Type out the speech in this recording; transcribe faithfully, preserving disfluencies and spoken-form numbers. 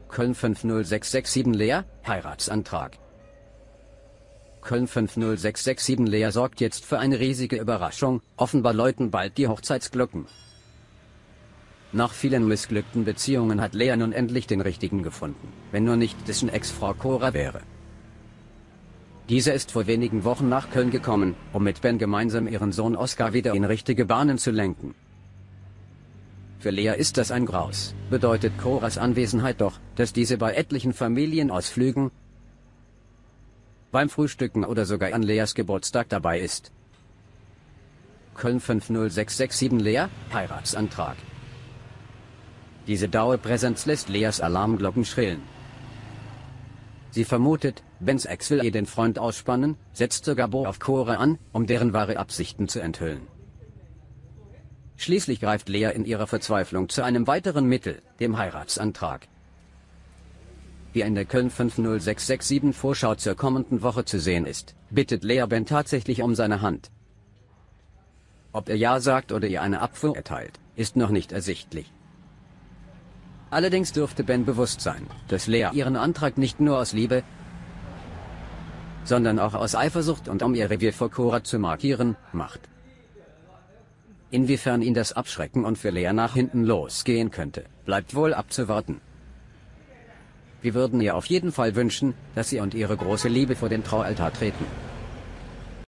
Köln fünf null sechs sechs sieben Lea, Heiratsantrag. Köln fünf null sechs sechs sieben Lea sorgt jetzt für eine riesige Überraschung, offenbar läuten bald die Hochzeitsglocken. Nach vielen missglückten Beziehungen hat Lea nun endlich den richtigen gefunden, wenn nur nicht dessen Ex-Frau Cora wäre. Diese ist vor wenigen Wochen nach Köln gekommen, um mit Ben gemeinsam ihren Sohn Oscar wieder in richtige Bahnen zu lenken. Für Lea ist das ein Graus, bedeutet Coras Anwesenheit doch, dass diese bei etlichen Familienausflügen, beim Frühstücken oder sogar an Leas Geburtstag dabei ist. Köln fünf null sechs sechs sieben Lea, Heiratsantrag. Diese Dauerpräsenz lässt Leas Alarmglocken schrillen. Sie vermutet, Bens Ex will ihr den Freund ausspannen, setzt sogar Bo auf Cora an, um deren wahre Absichten zu enthüllen. Schließlich greift Lea in ihrer Verzweiflung zu einem weiteren Mittel, dem Heiratsantrag. Wie in der Köln fünf null sechs sechs sieben Vorschau zur kommenden Woche zu sehen ist, bittet Lea Ben tatsächlich um seine Hand. Ob er Ja sagt oder ihr eine Abfuhr erteilt, ist noch nicht ersichtlich. Allerdings dürfte Ben bewusst sein, dass Lea ihren Antrag nicht nur aus Liebe, sondern auch aus Eifersucht und um ihr Revier vor Cora zu markieren, macht. Inwiefern ihn das abschrecken und für Lea nach hinten losgehen könnte, bleibt wohl abzuwarten. Wir würden ihr auf jeden Fall wünschen, dass sie und ihre große Liebe vor den Traualtar treten.